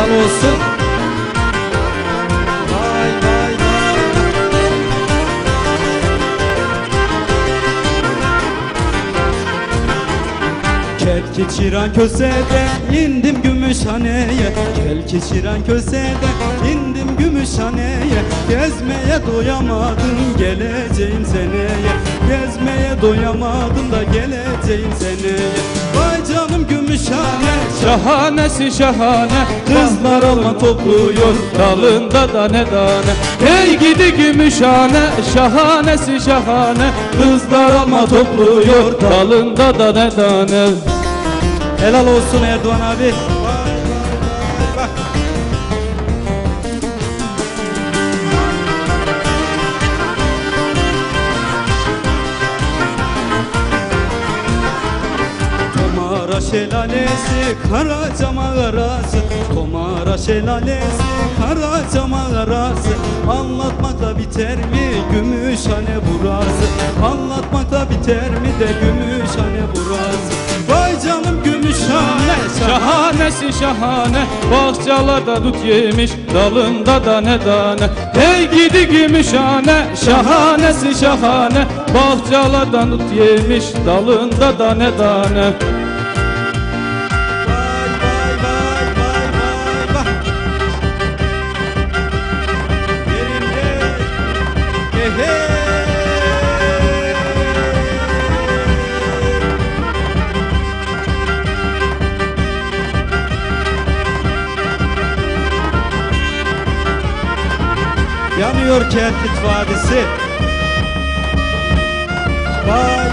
helal olsun. Vay vay vay. Kelki çiran köseden indim Gümüşhane'ye. Kelki çiran köseden indim Gümüşhane'ye. Gezmeye doyamadım geleceğim seneye. Gezmeye doyamadım da geleceğim seneye. Vay canım Gümüşhane, Şahanesi şahane, kızlar alma topluyor dalında da ne tane. Hey gidi Gümüşhane, şahanesi şahane, kızlar alma topluyor dalında da ne tane. Helal olsun Erdoğan abi. Vay vay vay bak. Tomara şelalesi, Karaca mağarası. Tomara şelalesi, Karaca mağarası. Anlatmakla biter mi Gümüşhane burası? Anlatmakla biter mi de Gümüşhane burası? Vay canım Gümüşhane, Şahanesi şahane, bahçalarda dut yemiş, dalında da ne tane. Hey gidi Gümüşhane, şahanesi şahane, bahçalarda dut yemiş, dalında da ne tane. Vay vay vay vay vay bak. Yerinde. Hey hey. Yanıyor Kerkük Vadisi. Vay